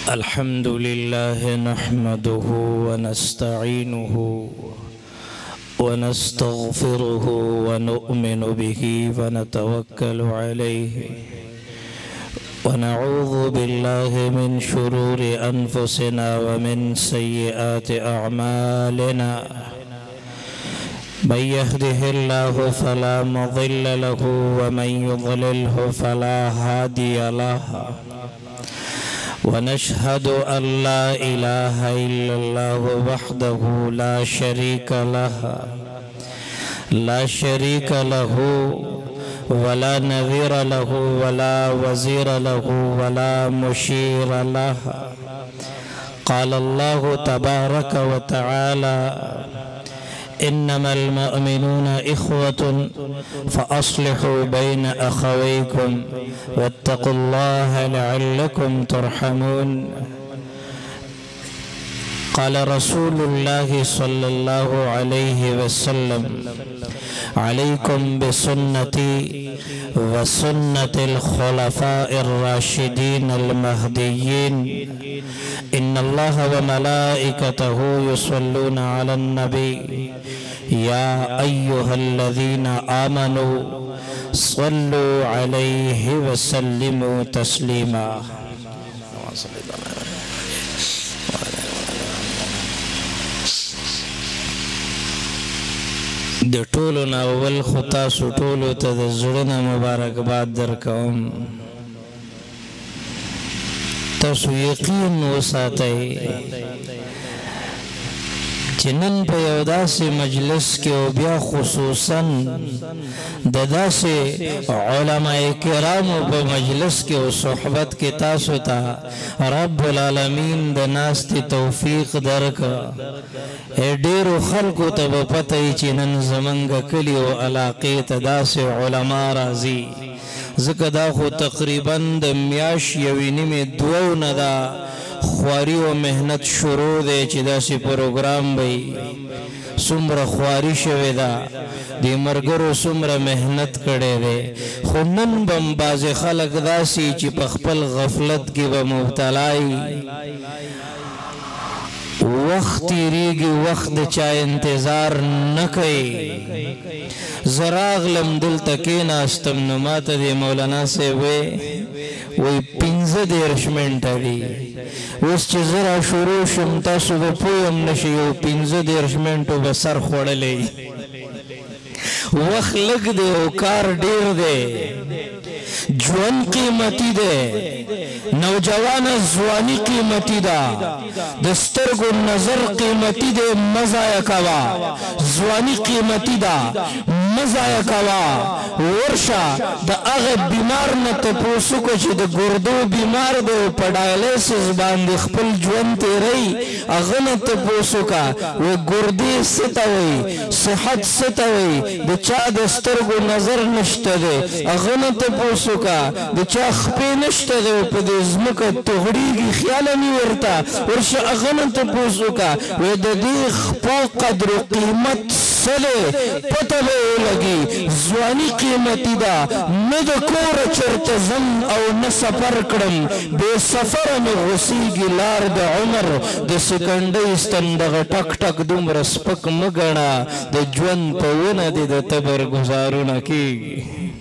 الحمد لله نحمده ونستعينه ونستغفره ونؤمن به ونتوكل عليه ونعوذ بالله من شرور أنفسنا ومن سيئات أعمالنا من يهده الله فلا مضل له ومن يضلله فلا هادي له ونشهد أن لا إله إلا الله وحده لا شريك له ولا نظير له ولا وزير له ولا مشير له قال الله تبارك وتعالى إنما المؤمنون إخوة فأصلحوا بين أخويكم واتقوا الله لعلكم ترحمون قال رسول الله صلى الله عليه وسلم عليكم بسنتي وسنة الخلفاء الراشدين المهديين إن الله وملائكته يصلون على النبي يا أيها الذين آمنوا صلوا عليه وسلموا تسليما د ټولو نه اول خو تاسو ټولو ته د زړه نه مبارکباد درکوم تاسو یقین وساتئ چې نن په یو داسې مجلس کې او بیا خصوصا د داسې علماء کرامو په مجلس کې او صحبت کې تاسو ته رب العالمین د ناستې توفیق درکړه ډېرو خلکو ته به پته وي چې نن زمونږ کلي او علاقې ته داسې علما راځي ځکه دا خو تقریبا د میاشت یوې نیمې دوو نه دا خواري او محنت شروع دی چې داسې پروګرام به څومره خواري شوې ده دې ملګرو څومره محنت کړی دی خو نن به بعضې خلک داسې چې په خپل غفلت کې به مبتلا وخت تیریږي وخت د چا انتظار نه کوي زه راغلم دلته کېناستم نو ماته د مولانا صاحب وی 15 منټه دي اوس چې زه را شروع شم تاسو به پوه هم نه شئ یو 15 منټو به سر خوړلی وخت لږ دی او کار ډېر دی ژوند قیمتي دی نوجوانه ځواني قیمتي ده د سترګو نظر قیمتي دی مه ضایع کوه ځواني قیمتي ده مه ضایع کوه ورشه د هغه بیمار نه تپوس وکړه چې د ګردو بیمار دی او په ډایلیسس باندې خپل ژوند تېروي هغه نه تپوس وکړه وایي ګردې څه ته وایي صحت څه ته وایي د چا د سترګو نظر نشته دی هغه نه تپوس وکړه د چا خپې نشته دی او په دې ځمکه تغړېږي خیال مې ورته ورشه هغه نه تپوس وکړه وایي د دې خپو قدر و قیمت څه دی پته به ولګي ځواني قیمتي ده نه د کوره چېرته ځم او نه سفر کړم بې سفره مې غوسېږي لار د عمر د سکنډۍ ستن دغه ټک ټک دومره سپک مه ګڼه د ژوند په ونه دې د تبر ګزارونه کېږي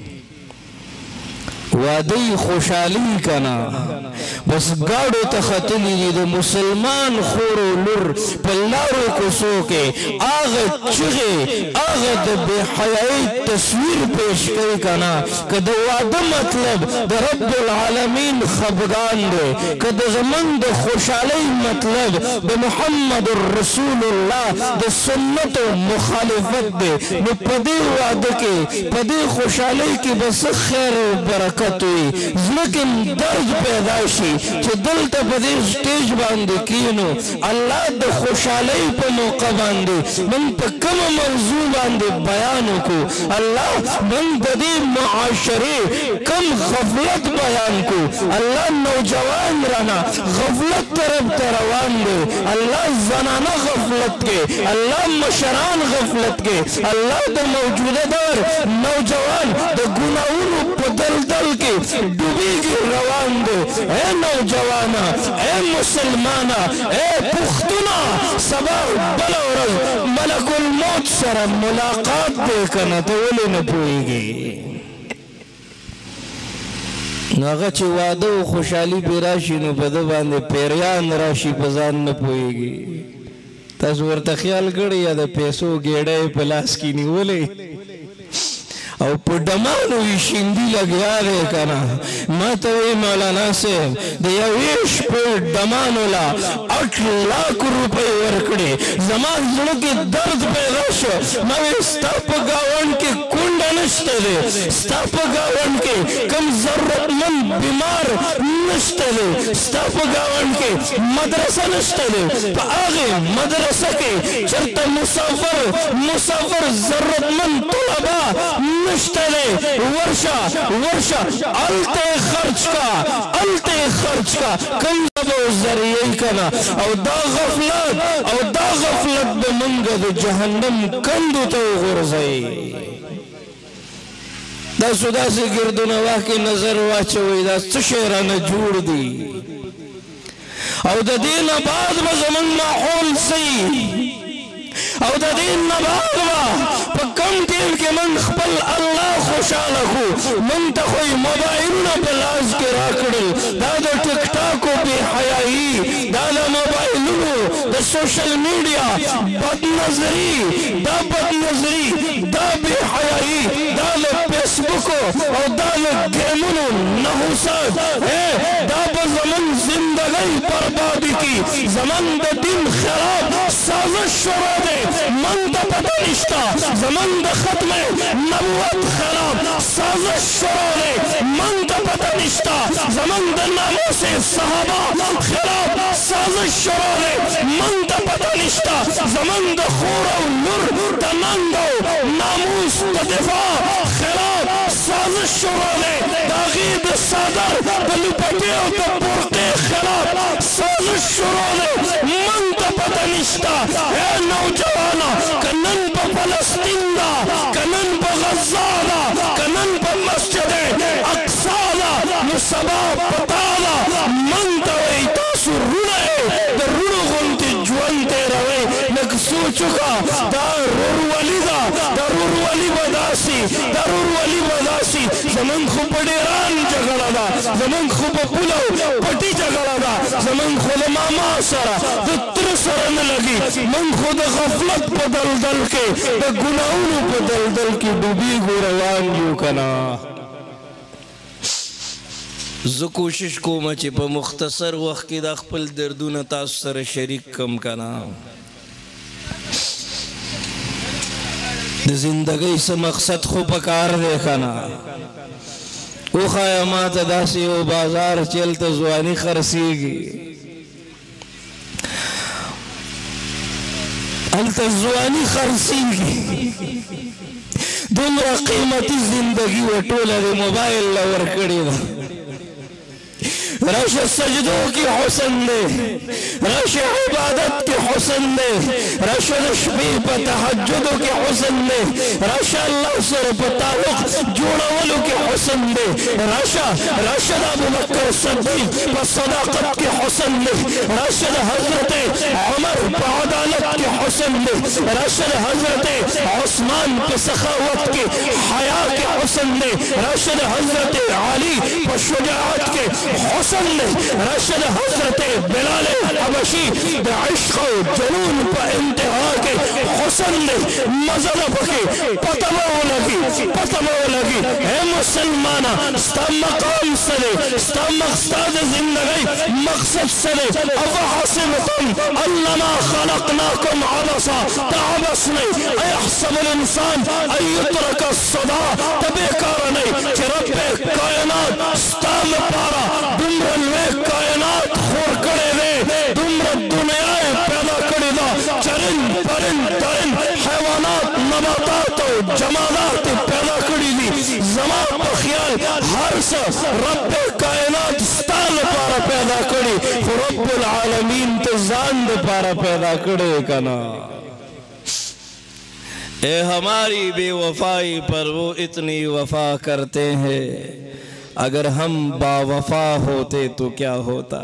واده خوشحالي کنا بس ګاډو ته ختلي دي د مسلمان خور و لور په لارو کوڅو کې هغه چغې هغه د بې حیایۍ تصویر پیش کوي کنا که د واده مطلب د رب العالمین خفګان دی که د زمونږ د خوشحالۍ مطلب د محمد رسول الله د سنتو مخالفت دی نو په دې واده کې په دې خوشحالۍ کې به څه خیر و برکت لیکن درد پیدا شي چې دلته په دې سټیج باندې کینو الله د خوشحالۍ په موقع باندې من په کومه موضوع باندې بیان وکړو الله من په دې معاشرې کم غفلت بیان کو الله نوجوان رانا غفلت طرف ته روان دی الله زنانه غفلت کې الله مشران غفلت کې الله د موجوده دور نوجوان د ګناهونو په دلدل दल के डूबेगी रवान दे। ए नौजवाना, ए मुसलमाना, ए पुख्तुना, सबा बलौरल मलकुल मौत सर मुलाकात देखना तो वले न पोएगी। नागा चे वादो खुशाली पे राशि नो पद बांधे पेरियान राशि पजान न पोएगी। तास वर्ता ख्याल कड़ी या द पैसो गेड़े पलास की निवले और पुडमानो शिंदी लग्या रे कना मत वे मौलाना से दयावेश पे डमानोला 8 लाख रुपए वर्कडे जमान जुड़ के दर्द पे रश नवे स्ताप गावन के कुंड नष्टे दे स्ताप गावन के कम जरूरतमंद बीमार नष्टे दे स्ताप गावन के मदरसा नष्टे दे आगे मदरसा के चरता मुसाफर जरूरतमंद तुलबा नष्टले वर्षा अलते खर्च का कई जरिए कना और दा गफलत बमंगद जहन्नम कंदु तो गुरज़ई दा सुदा से गिरदो नवा की नजर वाचोई दा सुशेरा न जोड़ दी और दा दिन बाद बजमन माहौल सही और दिन नबादवा पकम टीम के मन खपल अल्लाह खुशाला को मन तखोई मोबाइल न बलाज के राकड़ल दादा टिकटॉक को बेहयाई दादा मोबाइल द सोशल मीडिया बदनजरी दा बेहयाई दादा फेसबुक और दादा गेमुन नहुसत है दादा जमन जिंदगी बर्बादी की जमन द दिन खराब साजिश शुरू दे मन द पता निश्ता जमन द खत्म नबुवत खराब साजिश शुरू दे मन द पता निश्ता जमन द नामों से सहाबा खराब साजिश शुरू दे मन द पता निश्ता जमन द खूर और नूर द नंगो नामूस द दिफा खराब साजिश शुरू दे दागीद सादर बलुपटे और द बुरके खराब साजिश शुरू दे मन द पता निश्ता है नौजवाना कनन ब फलस्तीन दा कनन ब गज़ा दा कनन ब मस्जिद अक्सा दा मुसबा पताला मन तवे तासु रुणे द रुणु गुंती जुवंते रवे लग सोचुका दारुर वली बदासी जमन खूब बड़ेरान जगड़ा दा जमन खूब पुलाव पटी जगड़ा दा जमन खुद मामा सरा दुत्र सरन लगी मन खुद गफलत बदल दल के द गुनाहों बदल दल की डूबी गुरवान यू कना ज़ो कोशिश को मचे पर मुख्तसर वक्त के दाखपल दर्दुन तासर शरीक कम कना जिंदगी से मकसद खो पकार देखना वो ख़यामात दासी वो बाजार चलते जुआनी खरसीगी जुआनी खरसीगी दुमरा कीमती जिंदगी वो टोला दे मोबाइल लवर कड़ी रश सजदों की हुस्न दे रश इबादत के हुस्न दे रश नशबी पर तहज्जुदों के हुस्न दे रश अल्लाह से ताल्लुक जोड़वलों के हुस्न दे रश अबू बकर सिद्दीक पर सदाकत के हुस्न दे रश हजरत उमर पर अदालत के हुस्न दे रश हजरत उस्मान पर सखावत के हया के हुस्न दे रश हजरत अली पर शुजाअत के हुस्न रशद हजरत बिलाल हबशी इश्क जुनून पर इंतहा के हुस्न ने मजलब के पतबो लगी है मुसलमाना स्ता मकाम सले स्ता मकसद जिंदगी मकसद सले अब हसिबतुम अन्नमा खलकनाकुम अबसा ताबसने अयहसबुल इंसान अन युत्रक सदा तबेकार नहीं कि रब्बे कायनात स्ता में पारा कायनात खोर करे दे दुमरा दुनिया पैदा करे दा चरिंद परिंद तरिंद हैवानात नबातात और जमादात पैदा करी दी जमा बख्याल हर सा रब्बे कायनात स्ताल पारा पैदा करी रब्बुल आलमीन तो जान पारा पैदा करे कना ए हमारी बेवफाई पर वो इतनी वफा करते हैं अगर हम बावफा होते तो क्या होता।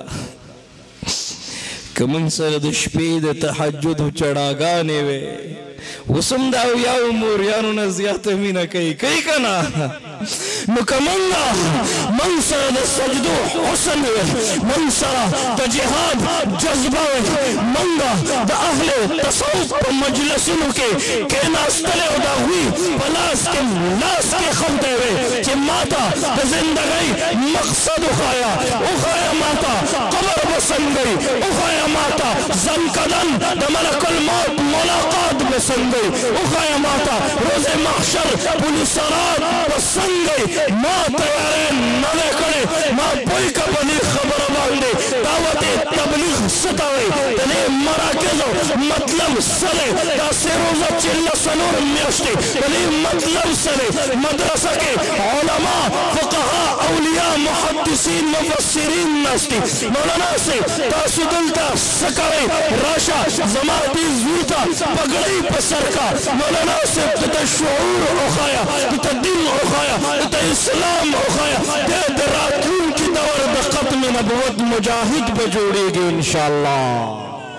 कमन सर दुश्पीद तहज्जुद चढ़ागाने वे उसम दाव या उमूर यानो न ज़ियात मीना कई कना मुकमंगा मंसर द सजदो हुसन वे मंसर द जिहाद जज्बा वे मंगा द अहले तसव्वुफ मजलिसों के नास्तले उदा हुई पलास के खमते वे कि माता द जिंदगी मकसद उखाया माता कब्र बसन गई उखाया माता ज़नकदन द मलकुल मौत मुलाकात बसन गई उखाया माता रोज़े महशर पुलिस रात बसन गई माँ तैयारे नवे करे माँ कोई का बनी खबर बांधे दावते तबलीग सतावे तने मराकेज़ो मतलब सले दासे रोज़ा चिल्ला सनूर म्याश्ते तने मतलब सले मदरसा के उलमा फुक़हा औलिया मुहद्दिसीन मुफस्सिरीन नास्ती मौलाना से तासुदुल्ता सकावे राशा जमाती जूता पगड़ी पसर का मौलाना से तशऊर उखाया तदिल उखाया इस्लाम उखाया रातून की दौर बख़त्म नबुव्वत मुजाहिद बजोड़ेगी इंशाअल्लाह।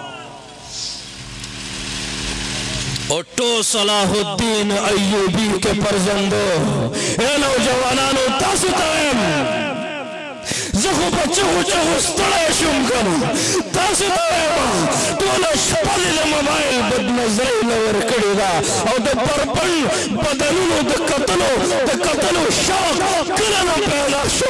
ओटो सलाहुद्दीन अय्यूबी के परजंदो ए नौजवानों तासुताएम जखो बच्चों स्तड़े शुमकन तासुताएम तोला शपल मोबाइल बदनजरी लवर कड़ेगा और द परपल बदनुनो द कतलो शौक करना पैदा शो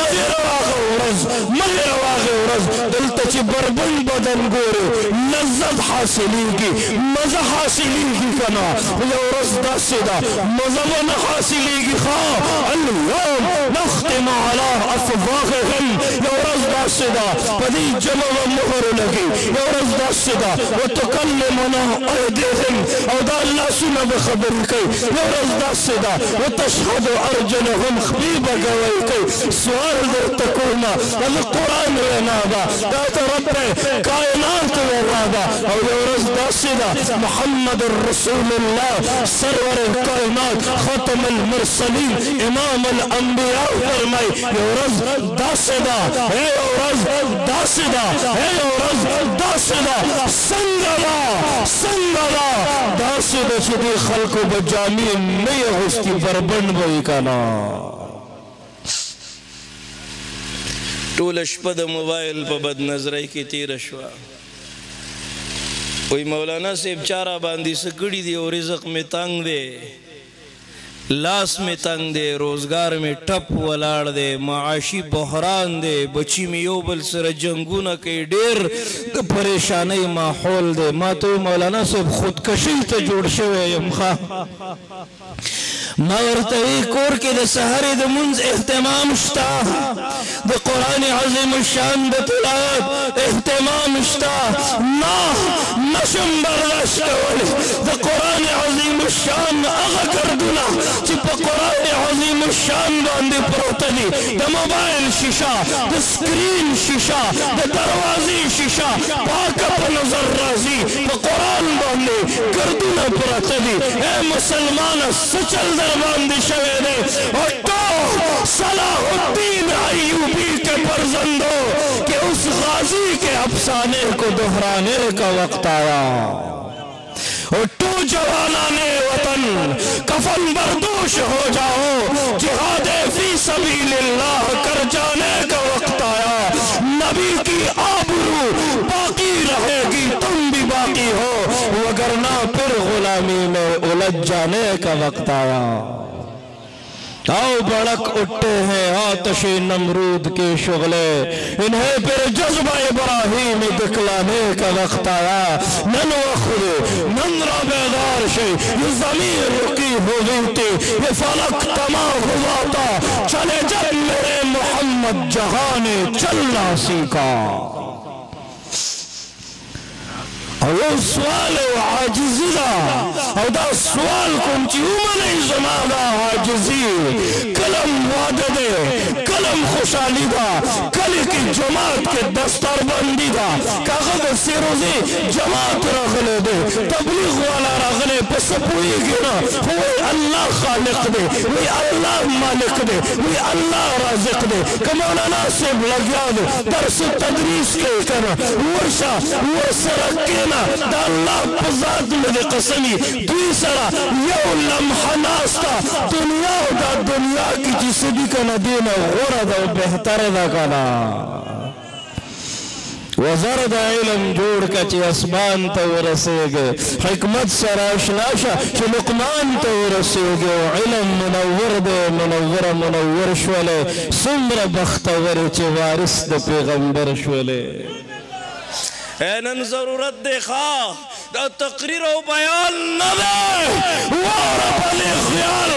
मजे रवागे उरज दिल तची बरबल बदन गोरे लज्जत हासिलेगी मजा हासिलेगी कना ये उरज दासिदा मजा न हासिलेगी खा अल्लाह नख्तिम अला अफवाहिहिम ये उरज दासिदा पदी जमा व मुहर लगी ये उरज दासिदा व तुकल्लिमुना अयदीहिम और दा अल्लाह सुना बखबर कई ये उरज दासिदा व तशहदु अर्जुलहुम खबीब गवाई कई सवाल दर तकुना वल कुरान व नादा दात रब कायनात व नादा और ये उरज दासिदा मुहम्मद रसूलुल्लाह सरवर कायनात खत्मुल मुरसलीन इमामुल अंबिया फरमाई ये उरज दासिदा है उरज दासिदा है उरज दासिदा संगला दासिदा शुदी खल्को बजामी नहीं होस्ती बरबन बई का ना टोलश पद मोबाइल पर बद नजराई की तीरशवा कोई मौलाना से चारा बांधी सकड़ी दे और रिज़्क़ में तंग दे लाश में तंग दे रोजगार में टप वलाड़ दे माशी बहरान दे बची में योबल सर जंगूना के डेर तो परेशानी माहौल दे मा तो मौलाना से खुदकशी तो जोड़ शवे यमखा मरतई कोर के द सहरे द मुंज एहतमाम शता द कुरान अज़ीम शान द तिलावत एहतमाम शता ना नशम बर्दाश्त वली द कुरान अज़ीम शान अगा करदुना चिप कुरान अज़ीम शान बांधे प्रोतनी द मोबाइल शीशा द स्क्रीन शीशा द दरवाजे शीशा पाक पर नजर राजी द कुरान बांधे करदुना प्रोतनी ए मुसलमान सचल दरबांदी शवेदे और तो सलाहुद्दीन अय्यूबी के परजंदो के उस गाजी के अफसाने को दोहराने का वक्त आया और तो जवानाने वतन कफन बर्दोश हो जाओ जिहाद फी सबीलिल्लाह कर जाने का वक्त आया नबी की आबरू बाकी रहेगी तुम भी बाकी हो वगरना फिर गुलामी में उलझ जाने का वक्त आया। आओ बड़क उठते हैं आतशे नमरूद के शुगले इन्हें फिर जज्बा इब्राहीम दिखलाने का वक्त आया नन वखुदे नन बेदार शे ये ज़मीर रुकी हुई थी ये फलक तमाम हुआ था चले जब मेरे मोहम्मद जहां ने चलना सीखा और वो सवाल आजिज़ा और दा सवाल कुंची उमने ज़माना आजिज़ी कलम वादे کلم خوشحالی دا کلی کی جماعت کے دستار بندی دا کاغذ سیروزی جماعت رغلے دے تبلیغ والا رغلے پس پوئی گنا ہوئی اللہ خالق دے وی اللہ مالک دے وی اللہ رازق دے کمولانا سے لگیا دے درس تدریس کے کنا ورشا ورسرکینا دا اللہ پزاد میں دے قسمی دوی سرا یو لمحہ ناستا دنیا دا دنیا کی جسے بھی کنا دینا غرد و بہتر دا کنا وزرد علم جوڑ کا چی اسمان تا ورسے گے حکمت سراشناشا چی لقمان تا ورسے گے علم منور دے منور منور شولے سمر بختور چی وارث دا پیغمبر شولے اینن ضرورت دے خواہ دا تقریر و بیان نبے وارا پلے خیال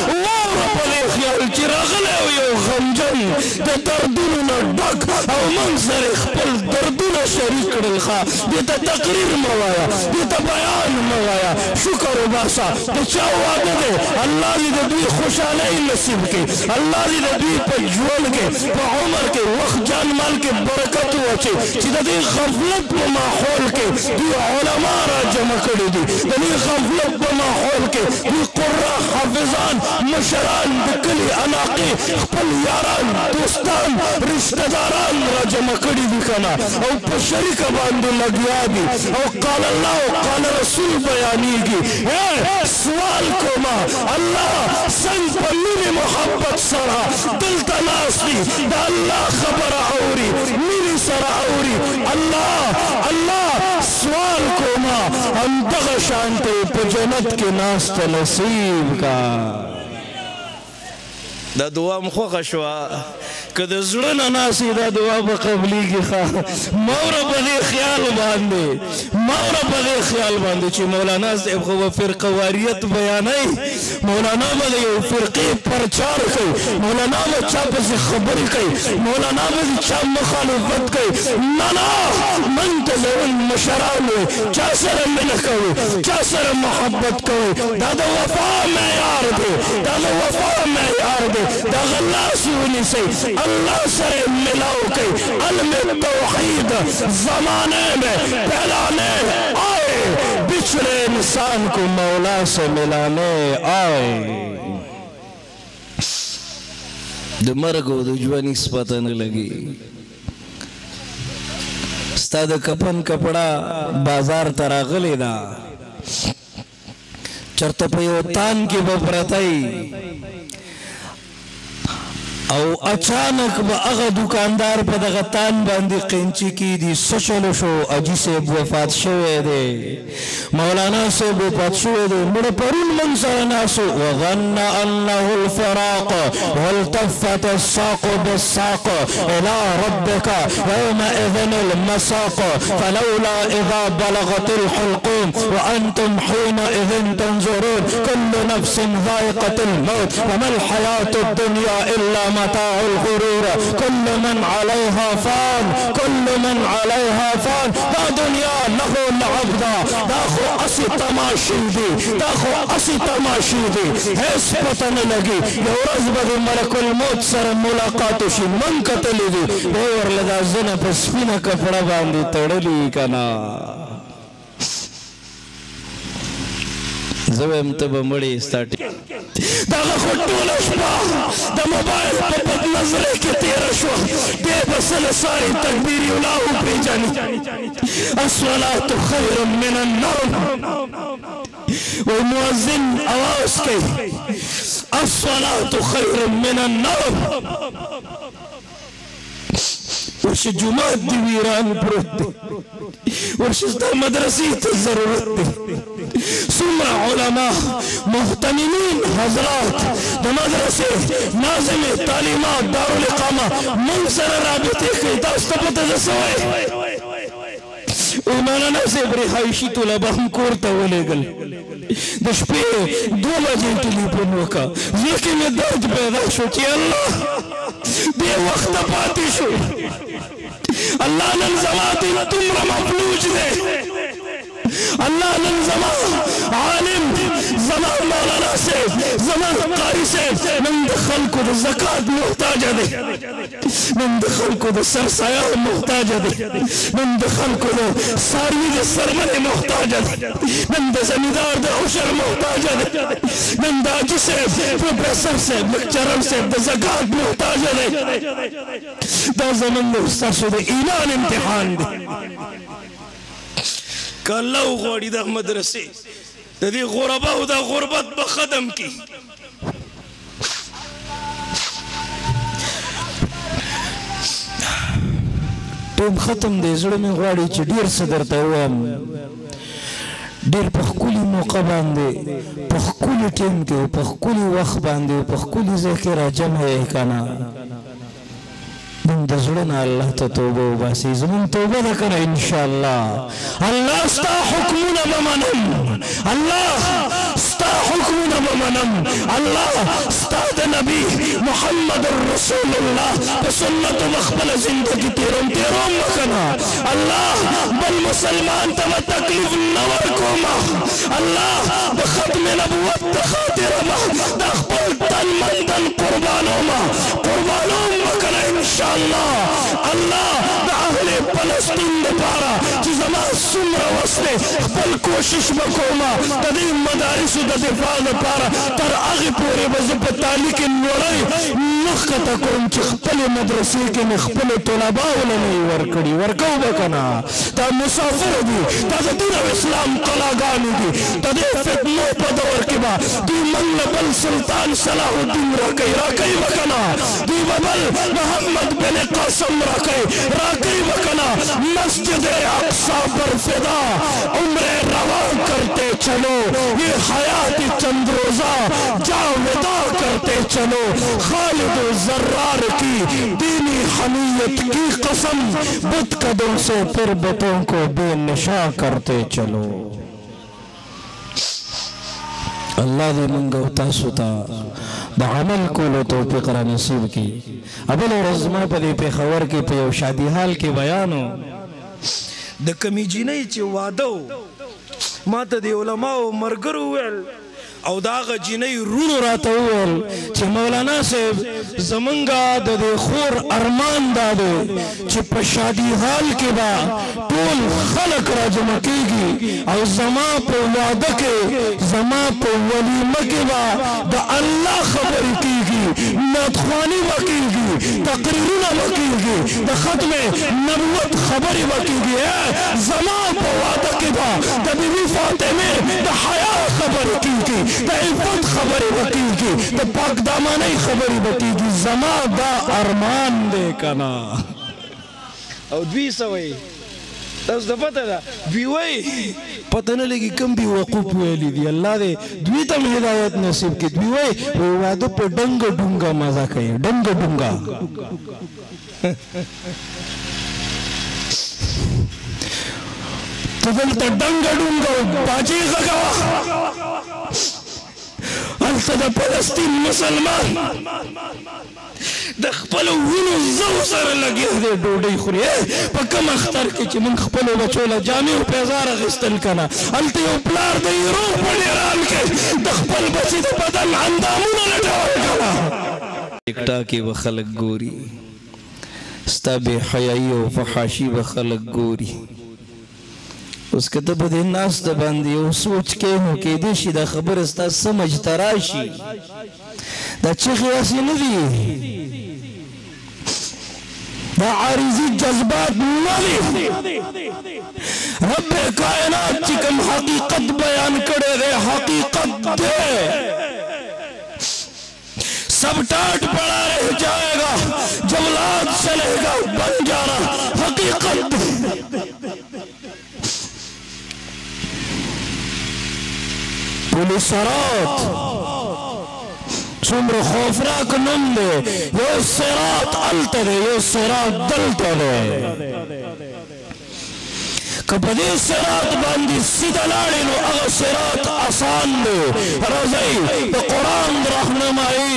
چی رغلے ویو غمجن دا دردون ڈک او منظر اخپل دردون شریک رلخا دیتا تقریر موایا دیتا بیان موایا شکر و باسا دا چاو آدھے دے اللہ لی دا دوی خوشحالی نصیب کے اللہ لی دا دوی پا جوال کے پا عمر کے وقت جان مال کے برکت ہوچے چی دا دی غفلت پا ماحول کے دی علماء را جمع کردی دی دی غفلت پا ماحول کے دی قرآن حافظان مشران دکلی علاقی خپل یاران دوستان رشتہ داران را جمع کردی دی کنا او پا شریک باندے لگیا دی او قال اللہ و قال رسول بیانی گی سوال کو ما اللہ سنگ پر میری محبت سرا دل تناس دی دا اللہ خبر آوری میری سرا آوری اللہ سوال کو ما ہم دغشانتے پا جنت کے ناست نصیب کا دا دعا مخوخ شوا که دا زرنا ناسی دا دعا بقبلی کی خواه مورا بغی خیال باندے چی مولانا زیب خواه فرقواریت بیانائی مولانا بغی فرقی پرچار کئی مولانا بغی چاپ سے خبری کئی مولانا بغی چاپ مخالفت کئی نانا منتظرون مشرانوی چا سر ملکوی چا سر محبت کوئی دا وفا معیار دے دا وفا معیار دے دا غلاس ونی سے اللہ سے ملاو کئی علم توحید زمانے میں پہلانے آئے بچھڑے انسان کو مولا سے ملانے آئے دو مرگو دو جوانی سپتن لگی ستا دا کپن کپڑا بازار تراغلی دا چرتا پیوتان کی بپرتائی او اچانک با اغا دکاندار پا دغتان باندی قینچی کی دی سچلو شو اجی سے وفات شوئے دے مولانا سے وفات شوئے دے مڑ پرون منظر ناسو وغن انہو الفراق والتفت الساق بالساق الى ربک یوم اذن المساق فلولا اذا بلغت الحلقوم وانتم حين اذن تنظرون كل نفس ذائقة الموت وما الحياة الدنيا الا متاع الغرور كل من عليها فان كل من عليها فان دا دنیا لہو لعبدا دا خو اسی تماشی دی دا خو اسی تماشی دی حیث پتن لگی یو رز بدی ملک الموت سر ملاقاتو شی من کتلی دی بیور لدا زن پس پینا کپڑا باندی تڑلی کنا زویم تب مڑی سٹاٹی دا خطول اشبا دا موبائل پا پت نظرے کے تیرہ شو دے بسل ساری تکبیری اولاو پی جانی الصلاة خیر من النوم والمؤذن آواز کی الصلاة خیر من النوم ورش جماعت دی ویران پرت دی ورش دا مدرسی تا ضرورت دی سمع علماء محتمین حضرات دا مدرسے ناظم تعلیمات دارالاقامہ منصر رابطے کی داستپت دسوئے مولانا سے رہائشی طلبہ ہم کورتا ولے گل دشپے 2 بجے ٹیلیفون وکا لیکن میں درد پیدا شو چی اللہ بے وقت پاتی شو اللہ ننزمات تمرا مفلوج دے اللہ نن زمان عالم زمان مولانا سے زمان قاری سے نن دخل کو دا زکاة محتاج دے نن دخل کو دا سرسایہ محتاج دے نن دخل کو دا ساروی دا سرمن محتاج دے نن دا زمیدار دا عشر محتاج دے نن دا آجی سے پروفیسر سے لیکچرر سے دا زکاة محتاج دے دا زمان محتاج دے ایمان امتحان دے کہ اللہ غوڑی دا مدرسے دا دی غربہ دا غربت بخدم کی ٹیم ختم دے زڑ میں غوڑی چی دیر صدر تاوام دیر پخکولی موقع باندے پخکولی ٹیم کے پخکولی وقت باندے پخکولی ذکرہ جمع احکانا من دزڑنا اللہ تا توبہ و باسی زمین توبہ دکنا انشاءاللہ اللہ ستا حکمنا ممنم اللہ ستا حکمنا ممنم اللہ ستا دا نبی محمد الرسول اللہ بسنت و مخبل زندگی تیرم مکنا اللہ بل مسلمان تم تکلیف نور کوما اللہ بختم نبوت خاطر ما دخبل تن مندن قربانوں مکنا انشاءاللہ اللہ دا اہل پلسطین دپارا چی زمان سمر وصلے خپل کوشش بکوما دا دی مدارس دا دفاع دپارا تر اغی پورے بزب تالیک نوڑائی نخکتا کون چی خپل مدرسی کے خپل طلباء لنی ورکڑی ورکو بکنا تا مسافر دی تا دین اسلام قلاغانی دی تا دی فتنو پا دور کی با دی من بل سلطان صلاح الدین راکی بکنا دی ببل محمد بن قاسم راکی بکنا مسجد اقصی پر فدا عمر روا کرتے چلو یہ حیات چند روزہ جاویدہ کرتے چلو خالد و زرار کی دینی حمیت کی قسم بت قدم سے پھر بتوں کو بے نشا کرتے چلو اللہ دے منگو تاسوتا دا عمل کولو توفیق را نصیب کی ابل و رزمہ پا دے پیخور کی پیو شادی حال کی بیانو دا کمی جینی چی وادو ما تا دی علماء مرگر ہوئل او داغ جینی رونو راتا ہوئل چی مولانا سے زمنگا دا دے خور ارمان دا دے چی پا شادی حال کے با طول خلق را جمع کی گی او زمان پا وعدہ کے زمان پا ولیمہ کے با دا اللہ خبر کی گی نادخوانی با کی گی تقریرون با کی گی دا ختم نبوت خبری با کی گی زمان پا وعدہ کے با دا بی بی فاطمہ دا حیاء خبر کی گی دا عفت خبری بکی گی دا پاک دامانی خبری بکی گی زمان دا ارمان دے کنا او دوی سوئی تاس دا پتہ دا بیوئی پتہ نہ لگی کم بھی وقوف ویلی دی اللہ دے دوی تم ہدایت نصیب کی بیوئی وادو پہ ڈنگ ڈنگا مزا کئی ڈنگ ڈنگا تو دلتا ڈنگ ڈنگا باجی غگوا التا دا پلسطین مسلمان دا خپلو وینو زو سر لگی دے ڈوڑی خوری پا کم اختر کی چی من خپلو بچولا جامی و پیزار غستل کنا التا یو پلار دا رو پڑی رال کے دا خپل بچی دا بدن اندامون لٹاول کنا ایک ٹاکی و خلق گوری ستا بے حیائی و فحاشی و خلق گوری اس کے تب دے ناس دا باندی او سوچ کے ہوں کہ دیشی دا خبر استا سمجھ تراشی دا چیخی ایسی ندی دا عارضی جذبات ندی رب کائنات چکم حقیقت بیان کرے دے حقیقت دے سب ٹاٹ پڑا رہ جائے گا جولاد چلے گا بن جانا حقیقت دے پولیسرات سمر خوفناک نم دے یو سرات علت دے یو سرات دلت دے کپدی سرات باندی سیدہ لاری نو اغا سرات آسان دے رضی دا قرآن رہنمائی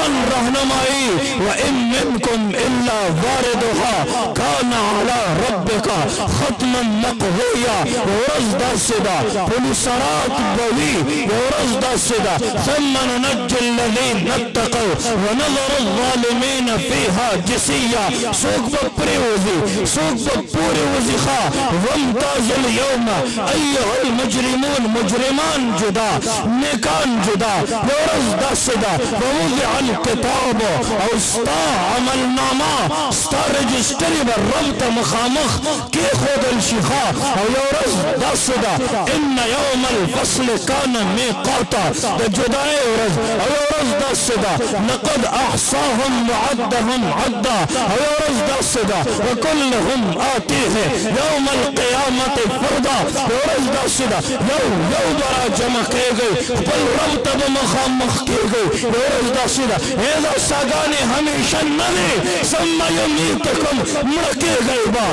وَإِن مِّنْكُمْ إِلَّا وَارِدُهَا كَانَ عَلَى رَبِّ کا ختما مقویا ورز دا صدا پولیسرات بوی ورز دا صدا ثم ننج الذین اتقوا ونظر الظالمین فیها جسیا سوک بپری وزی سوک بپوری وزی خواہ وامتاز اليوم ایها المجرمون مجرمان جدا نیکان جدا ورز دا صدا ووضع الكتاب او استا عمل ناما استا رجسٹری بر ربط مخامخ کی خود الشیخا او ورز دا صدا ان یوم الفصل کان میقاتا دا جدائے ورز او ورز دا صدا لقد احصاهم وعدهم عدا او ورز دا صدا وکلهم آتیه یوم القیامت فردا ورز دا صدا یو برا جمع کے گئی بل ربط بمخامخ کی گئی ورز دا صدا ایزا ساگانی ہمیشہ نوے سمّا یمیتکم مڑکے گئی با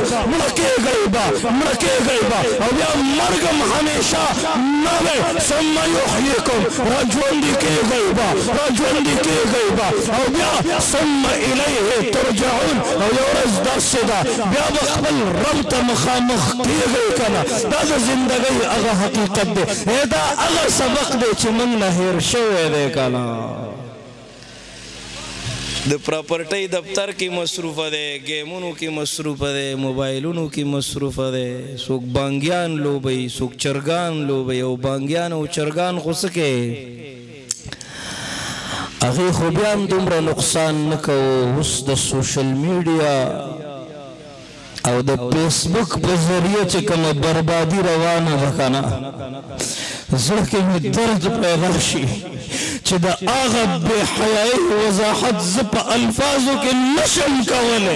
او یا مرگم ہمیشہ نوے سمّا یحییکم رجوندی کے گئی با او یا سمّا الیہ ترجعون او یورز دا صدا بیا بقبل ربط مخامخ کی گئی کنا دا زندگی اغا حقیقت دے دا اغا سبق دے چی من نہیر شوے دے کنا د پراپرټۍ دفتر کې مصروف دی گیمونو کې مصروف دی موبایلونو کې مصروف دی څوک بانګیان لوبي څوک چرګان لوبي او بانګیان او چرګان خو څه کوي هغې خو بیا هم دومره نقصان نه کوو اوس د سوشل میډیا او د فیسبوک په ذریعه چې کومه بربادي روانه ده که نه زړه کې مې درد پیدا شي چې د هغه بې حیایي وضاحت زه په الفاظو کې نشم کولی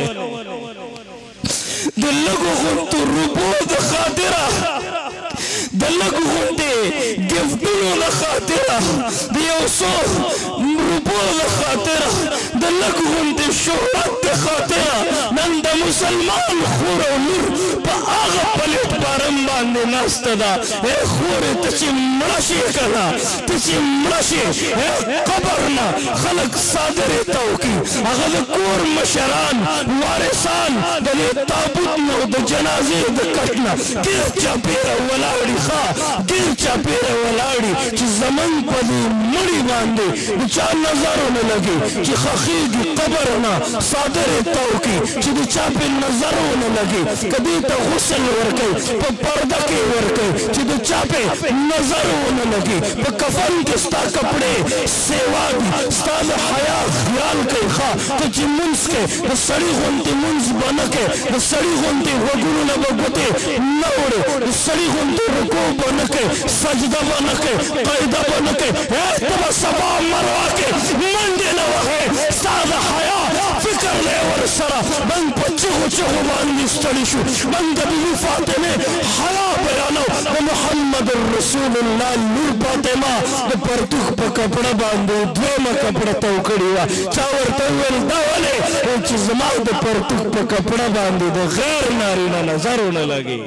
د لږو غوندو روپو د خاطره د لږو غوندې ګفټونو د خاطره د یو څو روپو د خاطره د لږو غوندې شهرت د خاطره نن د مسلمان خور او لور په هغه پلیټ فارم باندې ناسته ده ای خورې ته چې مړه شې که نه ته چې مړه شې قبر نه خلک څادرې تاو کړي هغه د کور مشران وارثان د دې تابوت نه او د جنازې د کټ نه ډېر چاپېره ولاړي ډېر چاپېره ولاړي چې زمونږ په دې مړي باندې د چا نظر ونه لګي چې ښخېږي قبر نه څادرې تاو کړي چې د چا پې نظر ونه لګي که دې ته غسل ورکوي په پرده کې ورکوي چې د چا پې نظر ونه لګي په کفن کې ستا کپړې سیوا دي ستا د حیا خیال کوي ښه ته چې لمونځ کوې د سړي غوندې لمونځ به نه کوې د سړي غوندې غوږونو نه به ګوتې نه وړې د سړي غوندې رکوع به نه کوې سجده به نه کوې قاعده به نه کوې ته به سبا مروه کې منډې نه وهې ستا د حیا فکر دی ورسره موږ په چغو باندې ستړي شو موږ د بیبي فاطمې حیا بیانو د محمد رسول الله لور فاطمه د پرتوخ په کپړه باندې دویمه کپړه تاو کړې وه چا ورته وویل دا ولې چې زما د پرتوخ په کپړه باندې د غیر نارینه نظر ونه لګي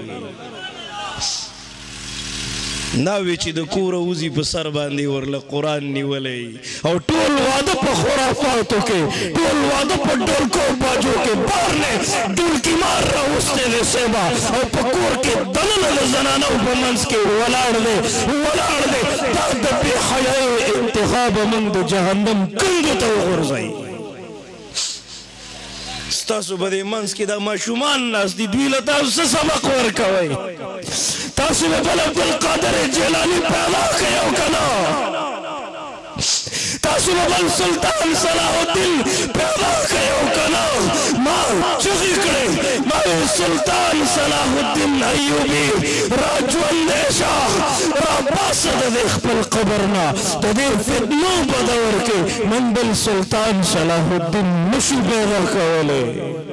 ناوی چې د کوره وځي په سر باندې ورله قرآن نیولی او ټول واده په خرافاتو کې ټول واده په ډولکو باجو کې بار نه ډولکي مار راوستی دی صیبه او په کور کې دننه د زنانو په منځ کې ولاړ دی دا د بې حیایۍ انتها به موږ د جهنم کندو ته وغورځوي ستاسو به دې منځ کې دا ماشومان ناست دي دوی له تاسو څه سبق ورکوئ تاسو به بل عبدالقادر جیلاني پیدا کړئ او که نه تاسو به بل سلطان صلاح الدین پیدا کړئ او که نه ما چغې کړې ما سلطان صلاح الدین ایوبي را ژوندی شه راباسه د دې خپل قبر نه د دې فتنو په دور کې موږ بل سلطان صلاح الدین نشو پیدا کولی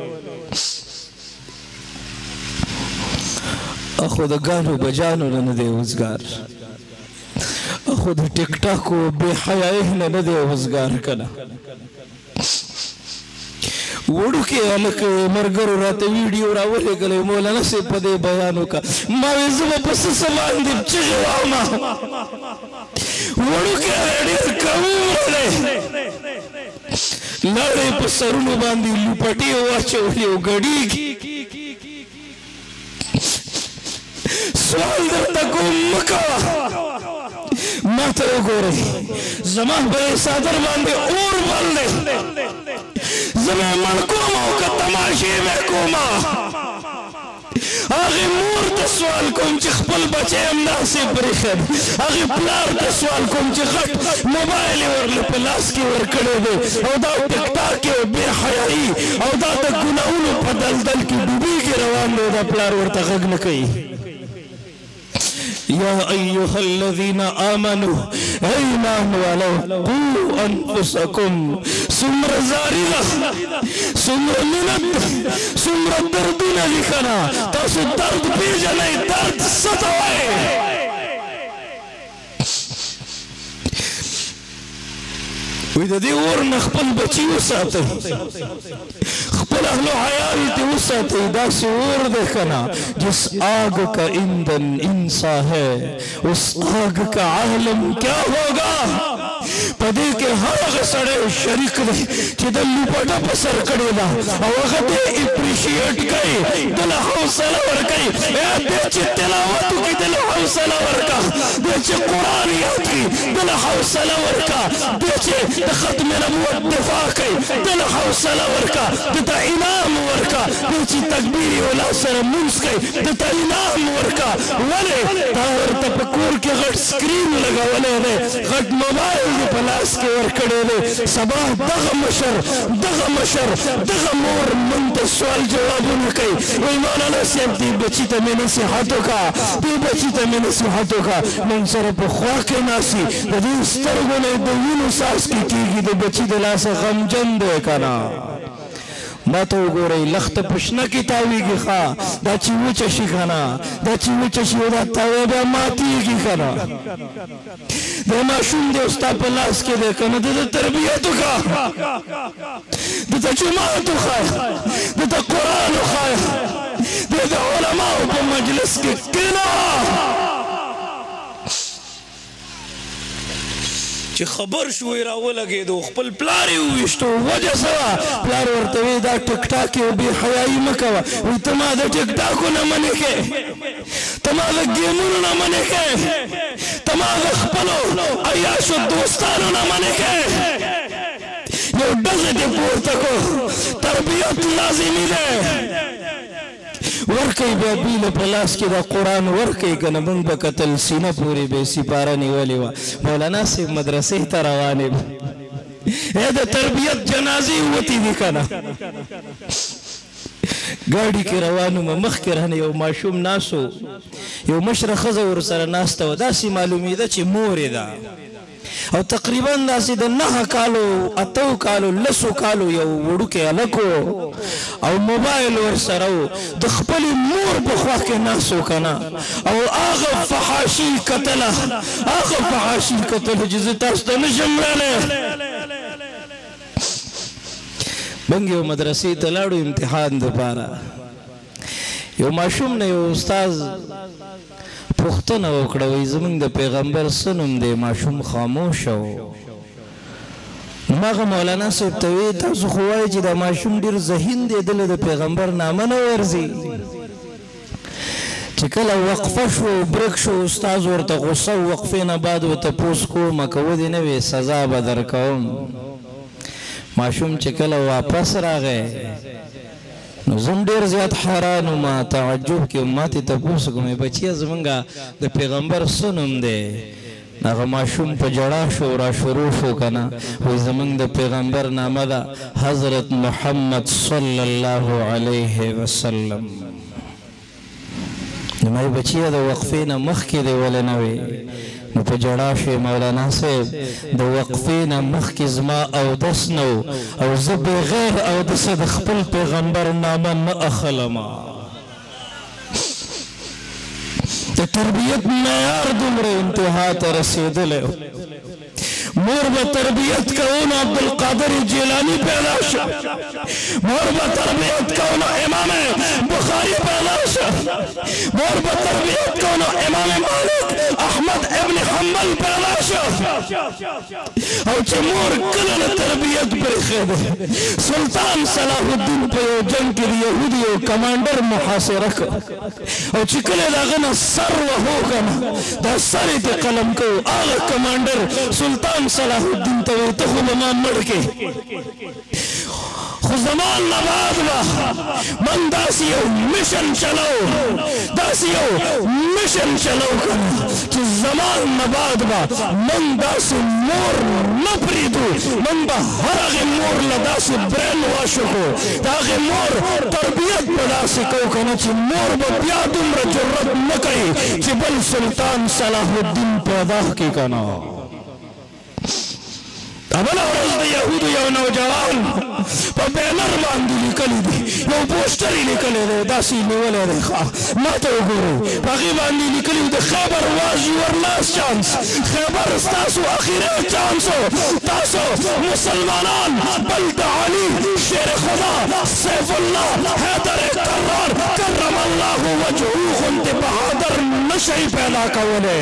اخو د ګانو بجانو نه دی وزګار اخو د ټیک ټاکو بې حیایۍ نه نه دی وزګار که نه وړوکې هلک ملګرو راته ویډیو راولېږلی مولانا صاحب په دې بیان وکړه ما وې زه به په څه باندې چغې واومه وړوکې ډېر کمومره دی لاړې په سرونو باندې لوپټې واچولې او ګډېږي سوال درته کوم مکه ما ته وګورئ زما په صدر باندې اور بل دی زه به مړ کوم او که تماشې به کوم هغې مور ته سوال کوم چې خپل بچی همداسې پرېښی دی هغې پلار ته سوال کوم چې غټ موبایل یې ورله په لاس کې ورکړی دی او دا ټک ټاک یې بې حیایي او دا د ګناهونو په دلدل کې ډوبېږي روان دی دا پلار ورته غږ نه کوي يا أيها الذين آمنوا إيمان ولو قوا أنفسكم سمر زاريغا سمر منت سمر دردنا لكنا تاسو درد بيجنائي درد ستوائي وی د دې اور نه خپل بچي وساتئ خپل اهل و عیال ته وساتئ داسې اور دی که نه جس آگ کا ایندھن انسان ہے اس آگ کا عالم کیا ہوگا په دې کې هر هغه سړی شریک دی چې د لوپټه په سر کړې ده او هغه دې اپریشیټ کوي دله حوصله ورکوي دې چې تلاوت وکړي دله حوصله ورکړه دې چې قرآن یاد کړي دله حوصله ورکړه دې چې د ختم نبوت دفاع کوي دله حوصله ورکړه دته انعام ورکړه دې چې تکبیر اولا سره لمونځ کوي دته انعام ورکړه ولې تا ورته په کور کې غټ سکرین لګولی دی غټ موبایل دې په لاس کې ورکړی دی سبا دغه مشر دغه مور موږ ته سوال جوابونه کوي وایي مولانا صاحب دې بچي ته مې نصیحت وکړه موږ سره په خوا کې ناستي د دې سترګو نه د وینو څاڅکي کېږي د بچي د لاسه غمجن دی که نه ما ته وګورئ لخته په شنه کې تاویږي ښه دا چې وچه شي که نه دا چې وچه شي او دا تاوی بیا ماتېږي که نه دا ماشوم دی او ستا په لاس کې دی که نه د ده تربیت وکړه دته جومات وښایه دته قرآن وښایه د علماو په مجلس کې کښېنه چې خبر شوی راولګېدو خپل پلار یې وویشتو وجه څه وه پلار ورته وایي دا ټک ټاک یې بې حیایي مه کوه وایي ته ما د ټک ټاکو نه منې کړې ته ما د ګیمونو نه منې کړې ته ما د خپلو عیاشو دوستانو نه منې کړې یو ډزې دې پورته کړو تربیت لازمي دی ورکی بیا بیل په لاس کې دا قرآن ورکی که نه موږ به کتل سینه پورې به سپاره نیولې وه مولانا صاحب مدرسې ته روانې د تربیت جنازې وتې دي که نه ګاډي کې روان وم مخکې رانه یو ماشوم ناست و یو مشره ښځه ورسره ناسته وه داسې معلومېده چې مور یې ده او تقریبا داسې د 9 کالو 8 کالو 10 کالو یو وړوکی هلک او موبایل ورسره و د خپلې مور په خوا کې ناست و که نه او هغه فحاشي کتله چې زه تاسو ته نشم ویلی موږ یو مدرسې ته لاړو امتحان دپاره یو ماشوم نه یو استاذ پوښتنه وکړه وایي زموږ د پیغمبر څه نوم دی ماشوم خاموشه و نو ما هغه مولانا صاحب ته وایي تاسو خو وایي چې دا ماشوم ډېر ذهین دی دله د پیغمبر نامه نه ورځي چې کله وقفه شو برک شو استاذ ورته غصه وقفې نه بعد ورته تپوس کومه که ودې نه وې سزا به درکوم ماشوم چې کله واپس راغی نو زم ډېر زیات حیران وم تعجب کې ما ترې تپوس کوم بچیه زمونږ د پیغمبر څه نوم دی هغه ماشوم په ژړا شو را شروع شو که نه وایي زمونږ د پیغمبر نامه ده حضرت محمد صلی الله علیه وسلم نو ما بچیه د وقفې نه مخکې دی ولې نه وې نو په ژړا شوې مولانا صاحب د وقفې نه مخکې زما اودس نه و او زه بغیر اودسه د خپل پیغمبر نامه نه اخلمه د تربیت معیار دومره انتها ته رسېدلی مور به تربیت کوو عبدالقادر جیلانی پیدا شو مور به تربیت کوو امام بخاری پیدا شو مور به تربیت کوو امام مالک احمد ابن حنبل پیدا شو او چې مور کله تربیت پرېښی دی سلطان صلاح الدین په یو جنگ کې د یهودي یو کمانډر محاصره کړ او چې کله د هغه نه سر وهو که نه دا سر یې د قلم کوو هغه کمانډر سلطان صلاح الدین ته وایي ته خو به ما مړ کې خو زمان نه بعد به من داسې یو مشن چلو داسې یو مشن چلو که نه چې زمان نه بعد به من داسې مور نه پرېږدو من به هر هغې مور له داسې برین واش وکړو د هغې مور تربیت به داسې کوو که نه چې مور به بیا دومره جرت نه کوي چې بل سلطان صلاح الدین پیدا کړي که نه بله ورځ د یهودو یو نوجوان په بینر باندې لیکلی دی یو پوسټر یې لیکلی دی داسې یې نیولی دی ما ته وګورئ په هغې باندې لیکلي د خیبر واز یور لاست چانس خیبر ستاسو اخري چانس و تاسو مسلمانان بل د علي شیر خدا سیف الله حیدر کرار کرم الله وجهه غوندې بهادر نشئ پیدا کولی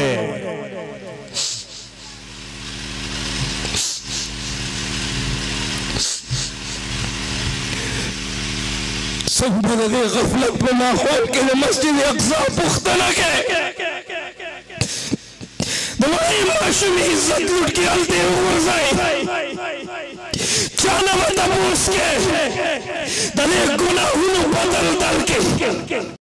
څنګه د دې غفلت په ماحول کې د مسجد اقصی پوښتنه کوي د وایي ماشوم عزت لوټ کې هلته یې وغورځئ چا نه به تپوس کې د دې ګناهونو بدل دل کې